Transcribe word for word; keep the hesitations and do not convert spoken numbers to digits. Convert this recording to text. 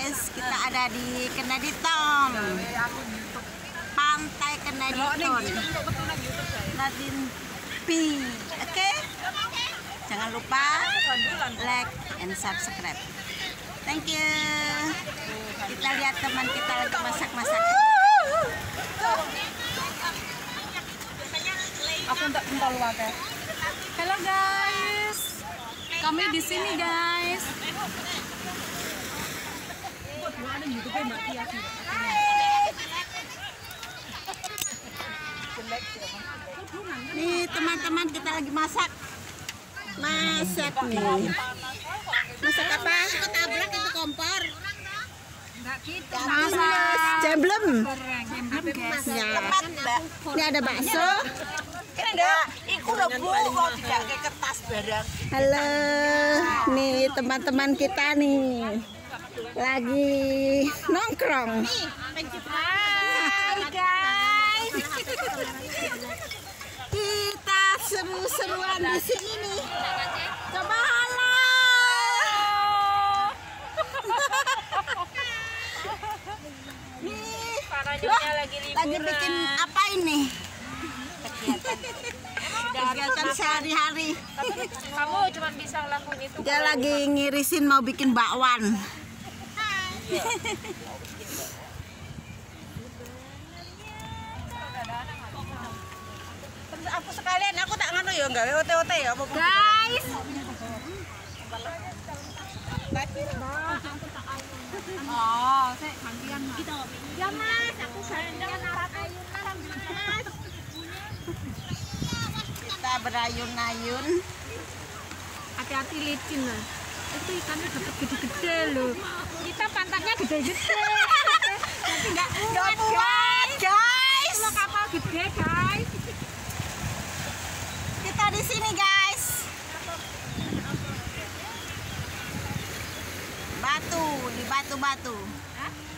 guys, kita ada di Kenaditon, Pantai Kenaditon, Nadin P. Oke, jangan lupa like and subscribe. Thank you. Kita lihat teman kita lagi masak-masak. Aku enggak pentol wae. Halo guys. Kami di sini guys. Nih teman-teman, kita lagi masak. Masak nih. Masak apa? Tabrak itu kompor. Jemblem. Ya. Ini ada bakso. Kan ada iku lho Bu, kok tidak kayak kertas barang. Halo. Nih teman-teman kita nih. Lagi nongkrong. Hai guys. Kita seru-seruan di sini nih. Coba halo. Nih, Parahnya lagi liburan. lagi bikin apa ini? Kegiatan sehari-hari. Kamu cuma bisa ngelakuin itu. Dia lagi ngirisin mau bikin bakwan. Aku sekalian aku tak ngono ya enggak O T O T ya apa Guys. Oh, saya gantian kita. Ya Mas, aku gantian arah ayunan Mas. Kita berayun-ayun. Hati-hati licin lah. Itu ikannya dapat gede-gede loh. Kita pantatnya gede-gede. Nanti enggak Gak muat, guys. Kalau kapal gede, guys. Kita di sini, guys. Batu, di batu-batu.